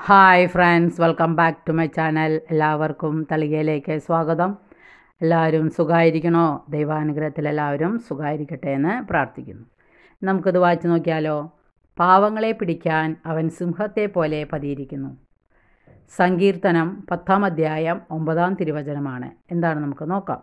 Hi friends, welcome back to my channel. എല്ലാവർക്കും തളികയിലേക്ക് സ്വാഗതം. എല്ലാവരും സുഖമായിരിക്കണോ? ദൈവാനുഗ്രഹത്തിൽ എല്ലാവരും സുഖമായിരിക്കട്ടെ എന്ന് പ്രാർത്ഥിക്കുന്നു. നമുക്കിത് വായിച്ചു നോക്കിയാലോ? പാവങ്ങളെ പിടിക്കാൻ അവൻ സിംഹത്തെ പോലെ പതിയിരിക്കുന്നു. സങ്കീർത്തനം 10-ാം അധ്യായം 9-ാം തിരുവചനമാണ്. എന്താണ് നമുക്ക് നോക്കാം.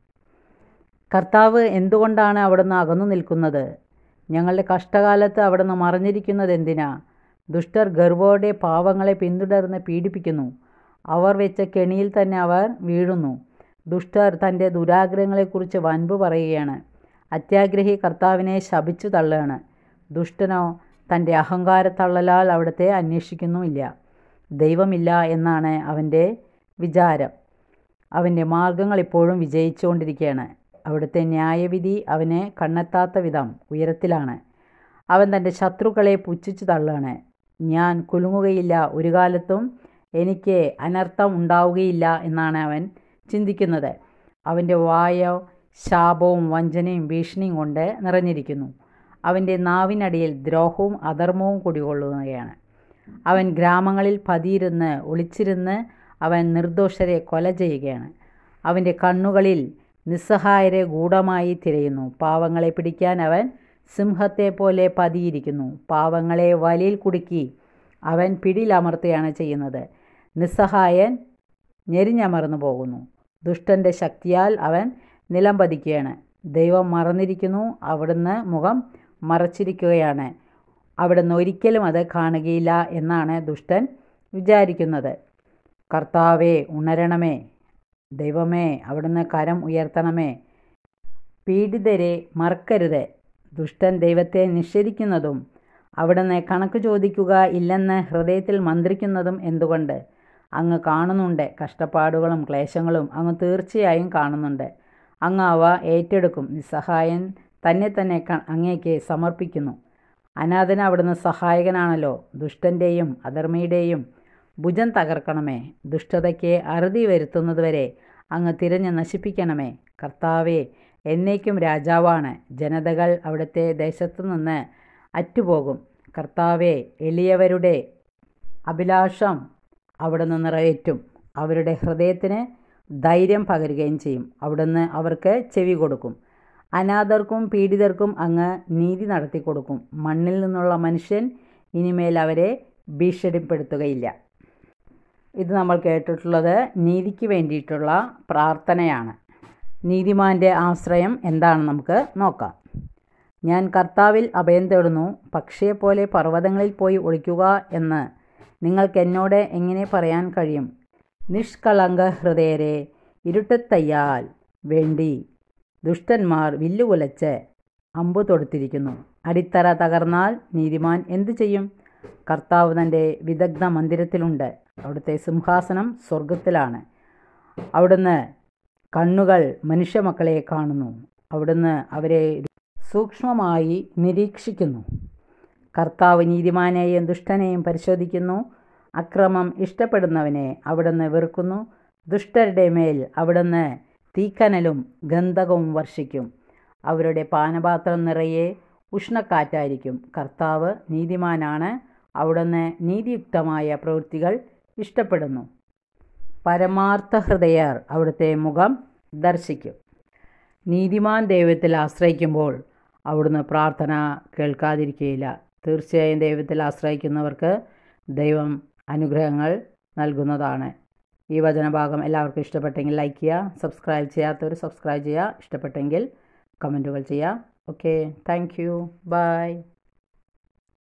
കർത്താവ് എന്തുകൊണ്ടാണ് അവിടുന്ന് അകന്നു നിൽക്കുന്നത്? ഞങ്ങളുടെ കഷ്ടകാലത്ത് അവിടുന്ന് മറഞ്ഞിരിക്കുന്നത് എന്തിനാ? ദുഷ്ടർ ഗർവോടെ പാവങ്ങളെ പിന്തുടർന്ന് പീഡിപ്പിക്കുന്നു. അവർ വെച്ച കെണിയിൽ തന്നെ അവർ വീഴുന്നു. ദുഷ്ടർ തൻ്റെ ദുരാഗ്രഹങ്ങളെക്കുറിച്ച് വൻപ് പറയുകയാണ്. അത്യാഗ്രഹി കർത്താവിനെ ശപിച്ചു തള്ളുകയാണ്. ദുഷ്ടനോ തൻ്റെ അഹങ്കാരത്തള്ളലാൽ അവിടുത്തെ അന്വേഷിക്കുന്നുമില്ല. ദൈവമില്ല എന്നാണ് അവൻ്റെ വിചാരം. അവൻ്റെ മാർഗങ്ങൾ ഇപ്പോഴും വിജയിച്ചുകൊണ്ടിരിക്കുകയാണ്. അവിടുത്തെ ന്യായവിധി അവനെ കണ്ണെത്താത്ത വിധം ഉയരത്തിലാണ്. അവൻ തൻ്റെ ശത്രുക്കളെ പുച്ഛിച്ചു തള്ളുകയാണ്. ഞാൻ കുലുങ്ങുകയില്ല, ഒരു കാലത്തും എനിക്ക് അനർത്ഥം ഉണ്ടാവുകയില്ല എന്നാണ് അവൻ ചിന്തിക്കുന്നത്. അവൻ്റെ വായോ ശാപവും വഞ്ചനയും ഭീഷണിയും കൊണ്ട് നിറഞ്ഞിരിക്കുന്നു. അവൻ്റെ നാവിനടിയിൽ ദ്രോഹവും അധർമ്മവും കുടികൊള്ളുകയാണ്. അവൻ ഗ്രാമങ്ങളിൽ പതിയിരുന്ന് ഒളിച്ചിരുന്ന് അവൻ നിർദോഷരെ കൊല ചെയ്യുകയാണ്. അവൻ്റെ കണ്ണുകളിൽ നിസ്സഹായരെ ഗൂഢമായി തിരയുന്നു. പാവങ്ങളെ പിടിക്കാൻ അവൻ സിംഹത്തെ പോലെ പതിയിരിക്കുന്നു. പാവങ്ങളെ വലയിൽ കുടുക്കി അവൻ പിടിയിലമർത്തുകയാണ് ചെയ്യുന്നത്. നിസ്സഹായൻ ഞെരിഞ്ഞമർന്നു പോകുന്നു. ദുഷ്ടൻ്റെ ശക്തിയാൽ അവൻ നിലം പതിക്കുകയാണ്. ദൈവം മറന്നിരിക്കുന്നു, അവിടുന്ന് മുഖം മറച്ചിരിക്കുകയാണ്. അവിടുന്ന് ഒരിക്കലും അത് കാണുകയില്ല എന്നാണ് ദുഷ്ടൻ വിചാരിക്കുന്നത്. കർത്താവേ, ഉണരണമേ. ദൈവമേ, അവിടുന്ന് കരം ഉയർത്തണമേ. പീഡിതരെ മറക്കരുത്. ദുഷ്ടൻ ദൈവത്തെ നിഷേധിക്കുന്നതും അവിടുന്ന് കണക്ക് ചോദിക്കുക ഇല്ലെന്ന് ഹൃദയത്തിൽ മന്ത്രിക്കുന്നതും എന്തുകൊണ്ട്? അങ്ങ് കാണുന്നുണ്ട്. കഷ്ടപ്പാടുകളും ക്ലേശങ്ങളും അങ്ങ് തീർച്ചയായും കാണുന്നുണ്ട്. അങ്ങ് അവ ഏറ്റെടുക്കും. നിസ്സഹായൻ തന്നെ അങ്ങേക്ക് സമർപ്പിക്കുന്നു. അനാഥന് അവിടുന്ന് സഹായകനാണല്ലോ. ദുഷ്ടൻ്റെയും അധർമ്മിയുടെയും ഭുജം തകർക്കണമേ. ദുഷ്ടതയ്ക്ക് അറുതി വരുത്തുന്നതുവരെ അങ്ങ് തിരഞ്ഞ് നശിപ്പിക്കണമേ. കർത്താവേ, എന്നേക്കും രാജാവാണ്. ജനതകൾ അവിടുത്തെ ദേശത്തു നിന്ന് അറ്റുപോകും. കർത്താവേ, എളിയവരുടെ അഭിലാഷം അവിടുന്ന് നിറവേറ്റും. അവരുടെ ഹൃദയത്തിന് ധൈര്യം പകരുകയും ചെയ്യും. അവിടുന്ന് അവർക്ക് ചെവി കൊടുക്കും. അനാഥർക്കും പീഡിതർക്കും അങ്ങ് നീതി നടത്തി കൊടുക്കും. മണ്ണിൽ നിന്നുള്ള മനുഷ്യൻ ഇനിമേൽ അവരെ ഭീഷണിപ്പെടുത്തുകയില്ല. ഇത് നമ്മൾ കേട്ടിട്ടുള്ളത് നീതിക്ക് വേണ്ടിയിട്ടുള്ള പ്രാർത്ഥനയാണ്. നീതിമാൻ്റെ ആശ്രയം എന്താണെന്ന് നമുക്ക് നോക്കാം. ഞാൻ കർത്താവിൽ അഭയം തേടുന്നു. പക്ഷിയെപ്പോലെ പർവ്വതങ്ങളിൽ പോയി ഒളിക്കുക എന്ന് നിങ്ങൾക്ക് എന്നോട് എങ്ങനെ പറയാൻ കഴിയും? നിഷ്കളങ്ക ഹൃദയരെ ഇരുട്ടത്തയ്യാൽ വേണ്ടി ദുഷ്ടന്മാർ വില്ലുകുലച്ച് അമ്പു തൊടുത്തിരിക്കുന്നു. അടിത്തറ തകർന്നാൽ നീതിമാൻ എന്തു ചെയ്യും? കർത്താവ് തൻ്റെ വിദഗ്ധ മന്ദിരത്തിലുണ്ട്. അവിടുത്തെ സിംഹാസനം സ്വർഗത്തിലാണ്. അവിടുന്ന് കണ്ണുകൾ മനുഷ്യമക്കളെ കാണുന്നു. അവിടുന്ന് അവരെ സൂക്ഷ്മമായി നിരീക്ഷിക്കുന്നു. കർത്താവ് നീതിമാനെയും ദുഷ്ടനെയും പരിശോധിക്കുന്നു. അക്രമം ഇഷ്ടപ്പെടുന്നവനെ അവിടുന്ന് വെറുക്കുന്നു. ദുഷ്ടരുടെ മേൽ അവിടുന്ന് തീക്കനലും ഗന്ധകവും വർഷിക്കും. അവരുടെ പാനപാത്രം നിറയെ ഉഷ്ണക്കാറ്റായിരിക്കും. കർത്താവ് നീതിമാനാണ്. അവിടുന്ന് നീതിയുക്തമായ പ്രവൃത്തികൾ ഇഷ്ടപ്പെടുന്നു. പരമാർത്ഥ ഹൃദയർ അവിടുത്തെ മുഖം ദർശിക്കും. നീതിമാൻ ദൈവത്തിൽ ആശ്രയിക്കുമ്പോൾ അവിടുന്ന് പ്രാർത്ഥന കേൾക്കാതിരിക്കുകയില്ല. തീർച്ചയായും ദൈവത്തിൽ ആശ്രയിക്കുന്നവർക്ക് ദൈവം അനുഗ്രഹങ്ങൾ നൽകുന്നതാണ്. ഈ വചനഭാഗം എല്ലാവർക്കും ഇഷ്ടപ്പെട്ടെങ്കിൽ ലൈക്ക് ചെയ്യുക. സബ്സ്ക്രൈബ് ചെയ്യാത്തവർ സബ്സ്ക്രൈബ് ചെയ്യുക. ഇഷ്ടപ്പെട്ടെങ്കിൽ കമൻറ്റുകൾ ചെയ്യുക. Okay, thank you. ബൈ.